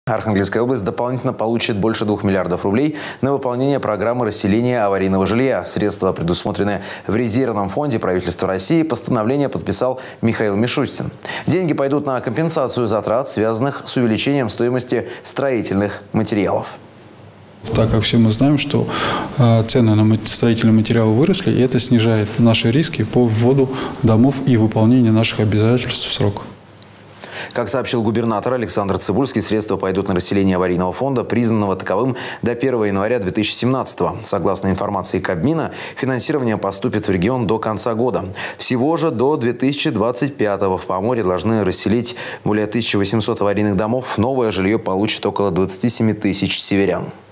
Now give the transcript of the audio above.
Архангельская область дополнительно получит больше 2 миллиардов рублей на выполнение программы расселения аварийного жилья. Средства предусмотрены в резервном фонде правительства России. Постановление подписал Михаил Мишустин. Деньги пойдут на компенсацию затрат, связанных с увеличением стоимости строительных материалов. Так как все мы знаем, что цены на строительные материалы выросли, и это снижает наши риски по вводу домов и выполнению наших обязательств в срок. Как сообщил губернатор Александр Цыбульский, средства пойдут на расселение аварийного фонда, признанного таковым до 1 января 2017-го. Согласно информации Кабмина, финансирование поступит в регион до конца года. Всего же до 2025-го в Поморье должны расселить более 1800 аварийных домов. Новое жилье получит около 27 тысяч северян.